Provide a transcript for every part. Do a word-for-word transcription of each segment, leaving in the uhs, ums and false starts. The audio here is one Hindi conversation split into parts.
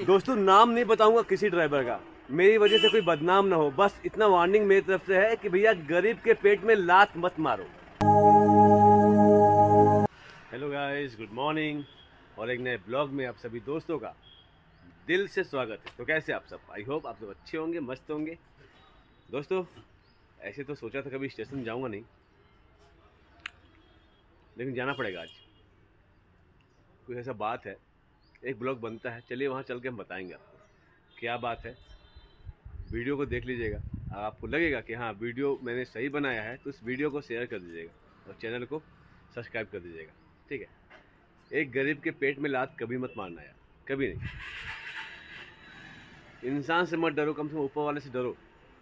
दोस्तों नाम नहीं बताऊंगा किसी ड्राइवर का, मेरी वजह से कोई बदनाम ना हो, बस इतना वार्निंग मेरी तरफ से है कि भैया गरीब के पेट में लात मत मारो। हेलो गाइस, गुड मॉर्निंग और एक नए ब्लॉग में आप सभी दोस्तों का दिल से स्वागत है। तो कैसे आप सब? आई होप आप सब अच्छे होंगे, मस्त होंगे। दोस्तों ऐसे तो सोचा था कभी स्टेशन जाऊंगा नहीं, लेकिन जाना पड़ेगा आज। कुछ ऐसा बात है, एक ब्लॉग बनता है, चलिए वहाँ चल के हम बताएंगे आपको क्या बात है। वीडियो को देख लीजिएगा, आपको लगेगा कि हाँ वीडियो मैंने सही बनाया है तो उस वीडियो को शेयर कर दीजिएगा और चैनल को सब्सक्राइब कर दीजिएगा, ठीक है। एक गरीब के पेट में लात कभी मत मारना यार, कभी नहीं। इंसान से मत डरो, कम से कम ऊपर वाले से डरो।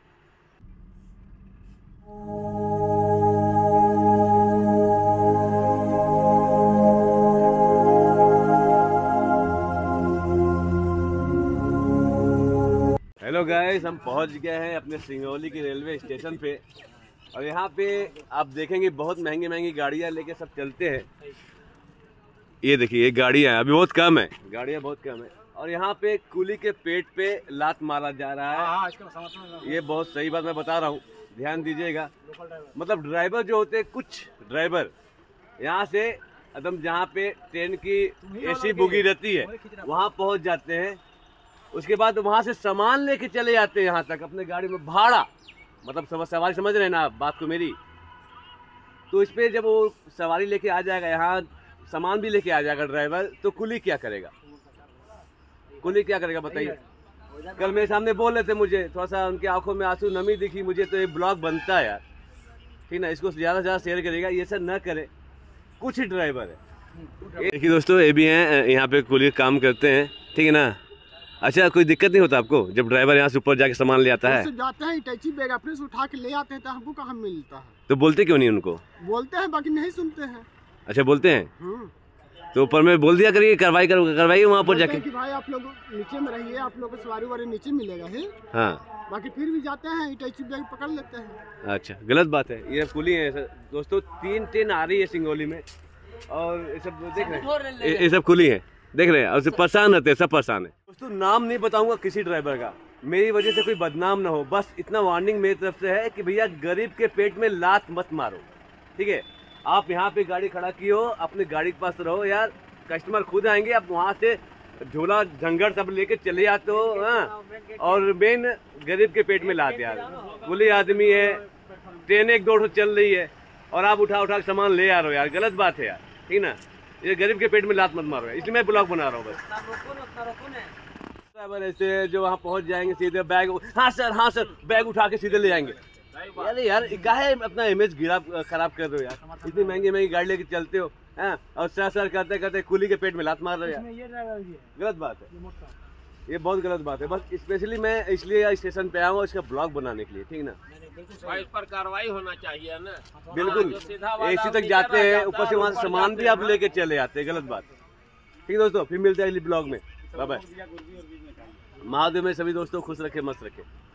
हेलो गाइस, हम पहुंच गए हैं अपने सिंगरौली के रेलवे स्टेशन पे और यहाँ पे आप देखेंगे बहुत महंगी महंगी गाड़ियाँ लेके सब चलते हैं। ये देखिए एक गाड़ियाँ है, अभी बहुत कम है, गाड़ियाँ बहुत कम है और यहाँ पे कुली के पेट पे लात मारा जा रहा है। ये बहुत सही बात मैं बता रहा हूँ, ध्यान दीजिएगा। मतलब ड्राइवर जो होते हैं, कुछ ड्राइवर यहाँ से एकदम जहाँ पे ट्रेन की एसी बुगी रहती है वहाँ पहुँच जाते हैं, उसके बाद वहाँ से सामान लेके चले जाते हैं यहाँ तक अपने गाड़ी में भाड़ा। मतलब सब सवारी समझ रहे हैं ना बात को मेरी। तो इस पे जब वो सवारी लेके आ जाएगा, यहाँ सामान भी लेके आ जाएगा ड्राइवर, तो कुली क्या करेगा? कुली क्या करेगा बताइए? कल मेरे सामने बोल रहे थे, मुझे थोड़ा सा उनकी आंखों में आंसू नमी दिखी मुझे, तो ये ब्लॉग बनता है यार, ठीक ना। इसको ज़्यादा से ज़्यादा शेयर करेगा, ये सब न करे। कुछ ही ड्राइवर है, देखिए दोस्तों, ये भी हैं यहाँ पे कुली काम करते हैं, ठीक है ना। अच्छा, कोई दिक्कत नहीं होता आपको जब ड्राइवर यहाँ से ऊपर जाके सामान ले आता है? जाते हैं टैक्सी बैग अपने से उठा के ले आते हैं तो हमको कहाँ मिलता है। तो बोलते क्यों नहीं उनको? बोलते हैं बाकी नहीं सुनते हैं। अच्छा बोलते हैं, तो ऊपर में बोल दिया करिए, कार्रवाई कर करवाइए वहाँ पर जाके कि भाई आप लोग नीचे में रहिए, आप लोग को सवारी वारी नीचे मिलेगा है। हाँ, बाकी फिर भी जाते हैं टैक्सी बैग पकड़ लेते हैं। अच्छा, गलत बात है। ये कुली है दोस्तों, तीन ट्रेन आ रही है सिंगरौली में और ये सब देख रहे हैं, ये सब कुली है, देख रहे हैं, और परेशान रहते हैं, सब परेशान है। दोस्तों नाम नहीं बताऊंगा किसी ड्राइवर का, मेरी वजह से कोई बदनाम ना हो, बस इतना वार्निंग मेरी तरफ से है कि भैया गरीब के पेट में लात मत मारो, ठीक है। आप यहाँ पे गाड़ी खड़ा की हो, अपने गाड़ी के पास रहो यार, कस्टमर खुद आएंगे, आप वहाँ से झोला झंगर सब लेके चले जाते हो, हाँ। और मेन गरीब के पेट में लात यार, कुली आदमी है, ट्रेन एक दो चल रही है और आप उठा उठा सामान ले आ रहे हो यार, गलत बात है यार, ठीक ना। ये गरीब के पेट में लात मत मारो, इसलिए मैं ब्लॉग बना रहा हूँ बस। ड्राइवर ऐसे जो वहाँ पहुँच जाएंगे सीधे बैग, हाँ सर हाँ सर, बैग उठा के सीधे ले जाएंगे। अरे यार काहे अपना इमेज गिरा खराब कर रहे हो यार, इतनी महंगी महंगी गाड़ी लेके चलते हो, हैं, और सर सर करते करते कुली के पेट में लात मार रहे हो यार, गलत बात है, ये बहुत गलत बात है। बस स्पेशली मैं इसलिए स्टेशन पे आया हूँ इसका ब्लॉग बनाने के लिए, ठीक ना। इस पर कार्रवाई होना चाहिए ना, बिल्कुल। एसी तक जाते हैं, ऊपर से वहाँ सामान भी आप लेके चले जाते हैं, गलत बात। ठीक है दोस्तों, फिर मिलते हैं अगले ब्लॉग में, बाय बाय। महादेव में सभी दोस्तों खुश रखे, मस्त रखे।